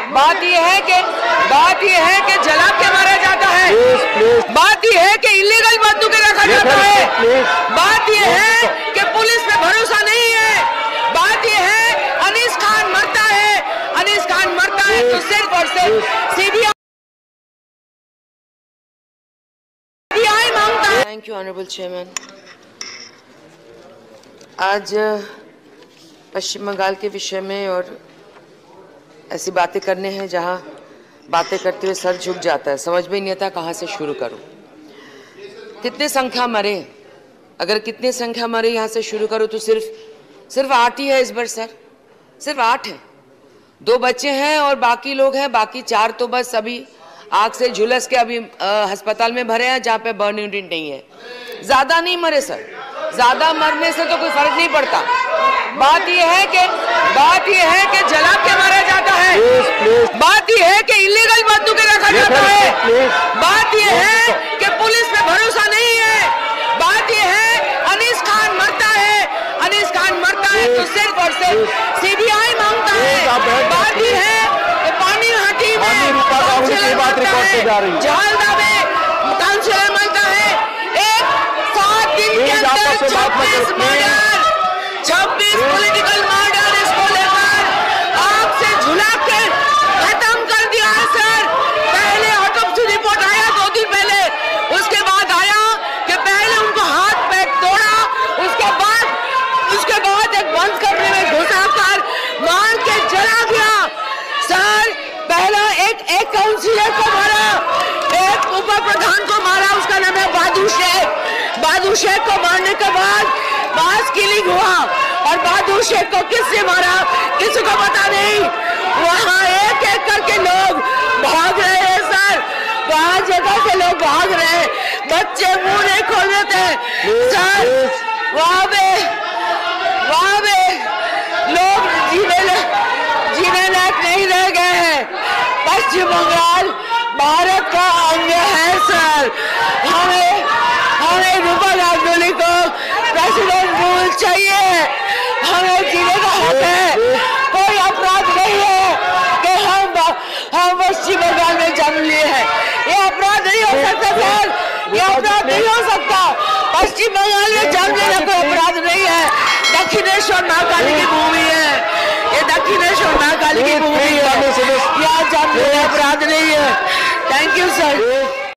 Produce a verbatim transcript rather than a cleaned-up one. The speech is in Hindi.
बात ये है कि बात ये है कि जला के मारा जाता है। Please, please. बात ये है कि इलीगल बंदूकें रखा जाता है। बात ये है कि पुलिस पे भरोसा नहीं है। बात ये है अनीस खान मरता है, अनीस खान मरता है तो सिर्फ और सिर्फ सीबीआई मांगता है। Thank you honourable chairman. आज पश्चिम बंगाल के विषय में और ऐसी बातें करने हैं जहां बातें करते हुए सर झुक जाता है, समझ में नहीं आता कहां से शुरू करूं। कितने संख्या मरे, अगर कितने संख्या मरे यहां से शुरू करूं तो सिर्फ सिर्फ आठ ही है इस बार सर, सिर्फ आठ है। दो बच्चे हैं और बाकी लोग हैं, बाकी चार तो बस अभी आग से झुलस के अभी अस्पताल में भरे हैं जहां पे बर्न यूनिट नहीं है। ज्यादा नहीं मरे सर, ज्यादा मरने से तो कोई फर्क नहीं पड़ता। बात यह है कि बात यह है कि जला के मारा जाता है। Please, please. बात यह है कि इलीगल बंदूकें रखा जाता है। बात यह है कि पुलिस पे भरोसा नहीं है। बात यह है अनीस खान मरता है, अनीस खान मरता है तो सिर्फ और सिर्फ सीबीआई मांगता है। बात यह है कि पानी हाटी में जहालदा में काउंसिलर मरता है। एक सात दिन के अंदर छब्बीस मर्डर, छब्बीस पॉलिटिकल मर्डर इसको लेकर आग से झुला के खत्म कर दिया है सर। पहले ऑटोप्सी रिपोर्ट आया दो दिन पहले, उसके बाद आया कि पहले उनको हाथ पैर तोड़ा, उसके बाद उसके बाद एक बंद करने में घुसाकर मार के जला गया सर। पहला एक एक काउंसिलर को मारा, एक उप प्रधान को मारा, उसका नाम है बहादुर शेख। बहादुर शेख को मारने के बाद मास किलिंग हुआ और बहादुर शेख को किसने मारा किसी को पता नहीं। वहाँ एक एक करके लोग भाग रहे हैं सर, वहाँ जगह से लोग भाग रहे हैं, बच्चे मुंह नहीं खोल देते सर। वहाँ पे वहाँ पे लोग जीने जीने लायक नहीं रह गए हैं। पश्चिम बंगाल भारत का अंग है सर। हमें हमें रूपा गांगुली को प्रेसिडेंट रूल चाहिए, हमें जीने का हक है। कोई अपराध नहीं है कि हम हम पश्चिम बंगाल में जन्म लिए हैं, ये अपराध नहीं हो सकता सर, ये अपराध नहीं हो सकता। पश्चिम बंगाल में जन्म लेना कोई अपराध नहीं है। दक्षिणेश्वर महाकाली की भूमि है, ये दक्षिणेश्वर महाकाली की भूमि है, यहाँ जन्म लेना अपराध नहीं है। Thank you sir.